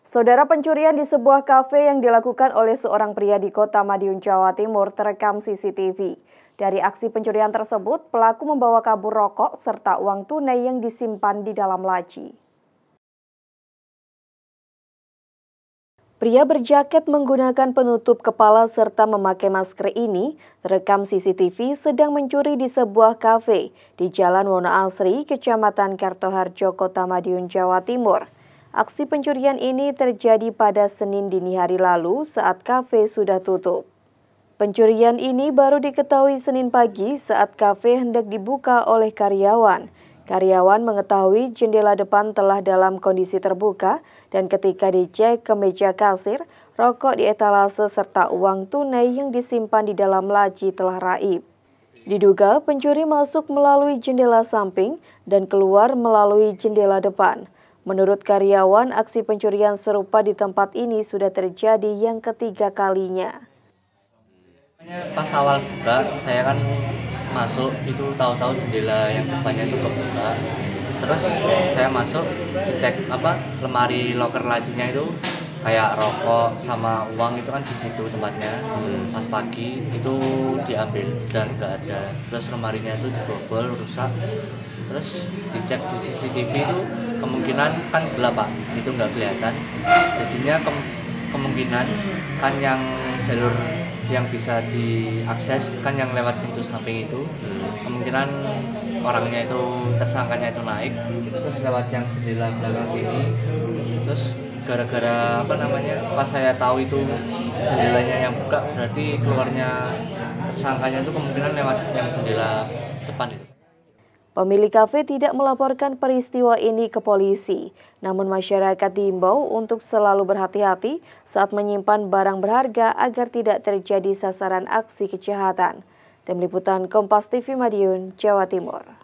Saudara, pencurian di sebuah kafe yang dilakukan oleh seorang pria di Kota Madiun, Jawa Timur terekam CCTV. Dari aksi pencurian tersebut, pelaku membawa kabur rokok serta uang tunai yang disimpan di dalam laci. Pria berjaket menggunakan penutup kepala serta memakai masker ini terekam CCTV sedang mencuri di sebuah kafe di Jalan Wonoasri, Kecamatan Kartoharjo, Kota Madiun, Jawa Timur. Aksi pencurian ini terjadi pada Senin dini hari lalu saat kafe sudah tutup. Pencurian ini baru diketahui Senin pagi saat kafe hendak dibuka oleh karyawan. Karyawan mengetahui jendela depan telah dalam kondisi terbuka dan ketika dicek ke meja kasir, rokok di etalase serta uang tunai yang disimpan di dalam laci telah raib. Diduga pencuri masuk melalui jendela samping dan keluar melalui jendela depan. Menurut karyawan, aksi pencurian serupa di tempat ini sudah terjadi yang ketiga kalinya. Pas awal buka, saya kan masuk itu tahu-tahu jendela yang depannya itu kebuka. Terus saya masuk cek lemari loker lacinya itu kayak rokok sama uang itu kan di situ tempatnya. Pas pagi itu diambil dan nggak ada. Terus lemarinya itu dibobol rusak. Terus dicek di CCTV itu kemungkinan kan gelap Pak, itu nggak kelihatan. Jadinya kemungkinan kan yang jalur yang bisa diakses kan yang lewat pintu samping itu, kemungkinan orangnya itu tersangkanya itu naik terus lewat yang jendela belakang sini, terus gara-gara pas saya tahu itu jendelanya yang buka berarti keluarnya tersangkanya itu kemungkinan lewat yang jendela depan itu. Pemilik kafe tidak melaporkan peristiwa ini ke polisi, namun masyarakat diimbau untuk selalu berhati-hati saat menyimpan barang berharga agar tidak terjadi sasaran aksi kejahatan. Tim Liputan Kompas TV Madiun, Jawa Timur.